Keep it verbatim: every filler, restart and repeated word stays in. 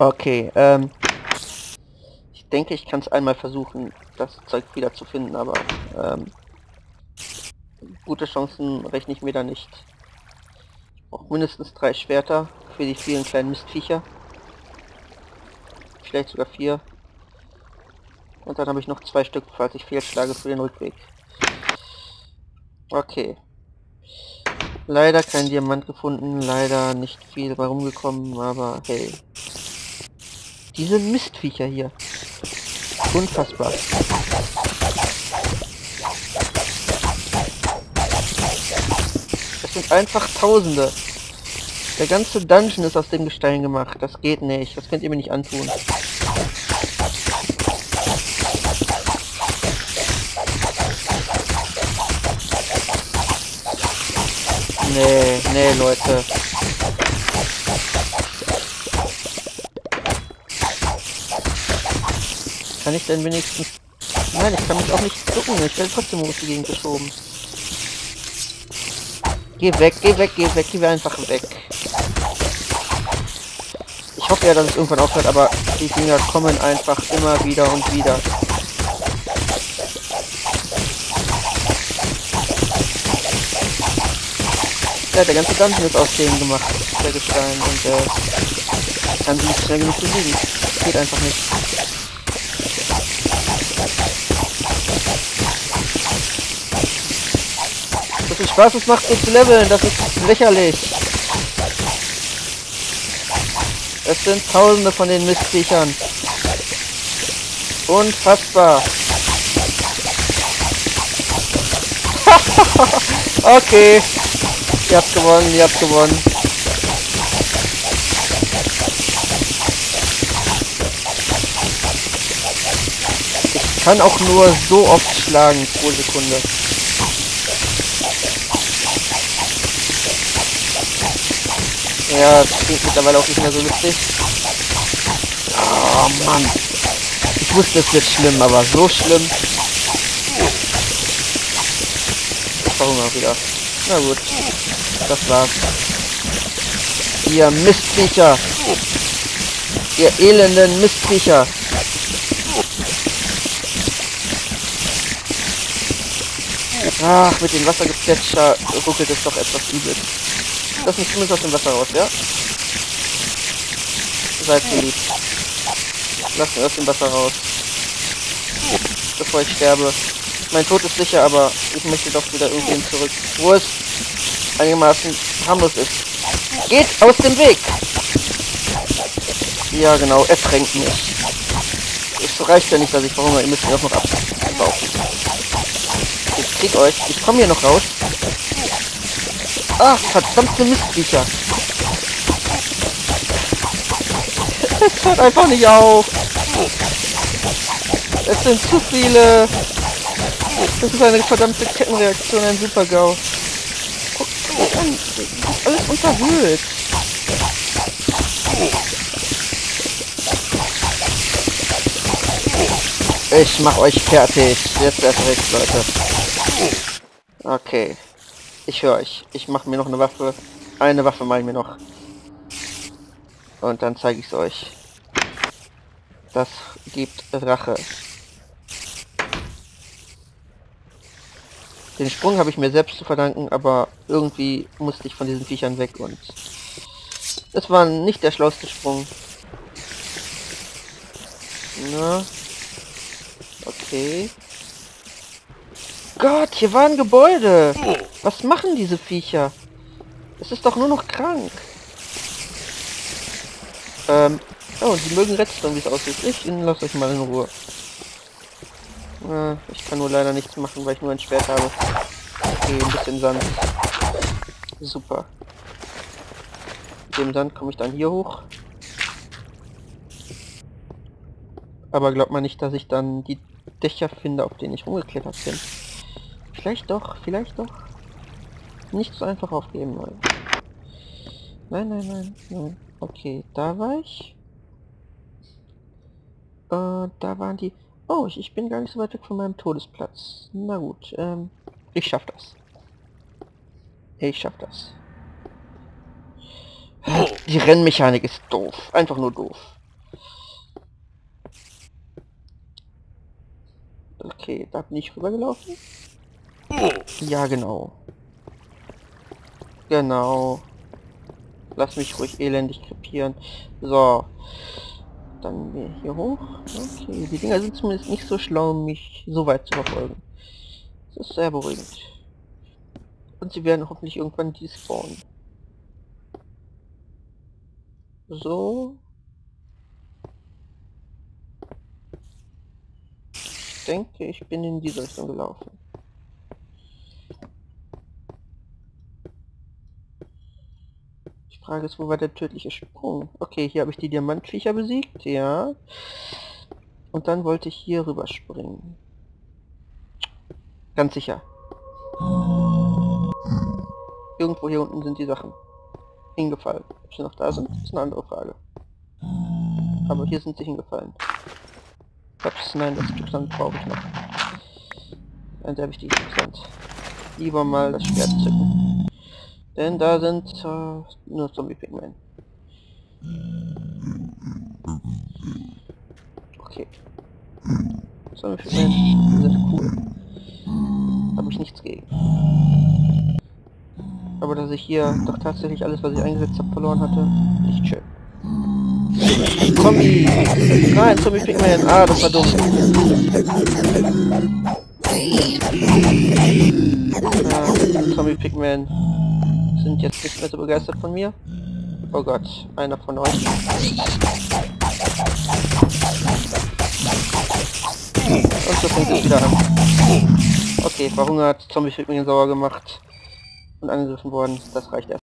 Okay, ähm... ich denke, ich kann es einmal versuchen, das Zeug wieder zu finden, aber ähm, gute Chancen rechne ich mir da nicht. Ich brauche mindestens drei Schwerter für die vielen kleinen Mistviecher. Vielleicht sogar vier. Und dann habe ich noch zwei Stück, falls ich fehlschlage, für den Rückweg. Okay. Leider kein Diamant gefunden, leider nicht viel dabei rumgekommen, aber hey. Diese Mistviecher hier. Unfassbar. Das sind einfach Tausende. Der ganze Dungeon ist aus dem Gestein gemacht. Das geht nicht. Das könnt ihr mir nicht antun. Nee, nee, Leute. Kann ich denn wenigstens... Nein, ich kann mich auch nicht ducken. Ich werde trotzdem durch die Gegend geschoben. Geh weg, geh weg, geh weg, geh einfach weg. Ich hoffe ja, dass es irgendwann aufhört, aber die Dinger kommen einfach immer wieder und wieder. Ja, der ganze Dungeon ist aus denen gemacht, der Gestein, und äh, ich kann sie nicht schnell genug besiegen. Geht einfach nicht. So viel Spaß es macht, so zu leveln, das ist lächerlich. Es sind Tausende von den Mistviechern. Unfassbar. Okay. Ihr habt gewonnen, ihr habt gewonnen. Ich kann auch nur so oft schlagen pro Sekunde. Ja, das klingt mittlerweile auch nicht mehr so lustig. Oh Mann. Ich wusste, es wird schlimm, aber so schlimm. Ich verhungere wieder. Na gut. Das war's. Ihr Mistviecher. Ihr elenden Mistviecher. Ach, mit dem Wassergeplätscher ruckelt es doch etwas übel. Lass mich zumindest aus dem Wasser raus, ja? Seid so lieb. Lass mich aus dem Wasser raus. Bevor ich sterbe. Mein Tod ist sicher, aber ich möchte doch wieder irgendwo zurück. Wo es einigermaßen harmlos ist. Geht aus dem Weg! Ja genau, er drängt mich. Es reicht ja nicht, dass ich verhungere, ihr müsst mir auch noch abbaufen. Ich krieg euch. Ich komme hier noch raus. Ach, verdammte Mistviecher. Es hört einfach nicht auf. Es sind zu viele. Das ist eine verdammte Kettenreaktion, ein Super-GAU. Guck mal an, das ist alles unterhöhlt. Ich mach euch fertig. Jetzt erst recht, Leute. Okay. Ich höre euch. Ich mache mir noch eine Waffe. Eine Waffe mache ich mir noch. Und dann zeige ich es euch. Das gibt Rache. Den Sprung habe ich mir selbst zu verdanken, aber irgendwie musste ich von diesen Viechern weg und es war nicht der schlauste Sprung. Na. Okay. Gott, hier war ein Gebäude. Was machen diese Viecher? Es ist doch nur noch krank. Ähm, oh, die mögen Redstone, wie es aussieht. Ich lasse euch mal in Ruhe. Äh, ich kann nur leider nichts machen, weil ich nur ein Schwert habe. Okay, ein bisschen Sand. Super. Mit dem Sand komme ich dann hier hoch. Aber glaubt man nicht, dass ich dann die Dächer finde, auf denen ich rumgeklettert bin. Vielleicht doch, vielleicht doch. Nicht so einfach aufgeben, Leute. Nein, nein, nein, nein. Okay, da war ich. Äh, da waren die... Oh, ich, ich bin gar nicht so weit weg von meinem Todesplatz. Na gut, ähm, ich schaff das. Ich schaff das. Die Rennmechanik ist doof. Einfach nur doof. Okay, da bin ich rübergelaufen. Ja, genau. Genau. Lass mich ruhig elendig krepieren. So. Dann hier hoch. Okay, die Dinger sind zumindest nicht so schlau, mich so weit zu verfolgen. Das ist sehr beruhigend. Und sie werden hoffentlich irgendwann despawnen. So. Ich denke, ich bin in diese Richtung gelaufen. Die Frage ist, wo war der tödliche Sprung? Okay, hier habe ich die Diamantviecher besiegt, ja. Und dann wollte ich hier rüber springen. Ganz sicher. Irgendwo hier unten sind die Sachen hingefallen. Ob sie noch da sind, ist eine andere Frage. Aber hier sind sie hingefallen. Ups, nein, das Stückstand brauche ich noch. Ein sehr wichtiges Stückstand. Lieber mal das Schwert zücken. Denn da sind äh, nur Zombie-Pigmen. Okay. Zombie-Pigmen sind cool. Habe ich nichts gegen. Aber dass ich hier doch tatsächlich alles, was ich eingesetzt habe, verloren hatte, nicht schön. Zombie! Nein, Zombie-Pigman! Ah, das war dumm. Ah, Zombie-Pigman sind jetzt nicht mehr so begeistert von mir. Oh Gott, einer von euch. Und so fängt es wieder an. Okay, verhungert, Zombie-Pigman sauer gemacht und angegriffen worden. Das reicht erst.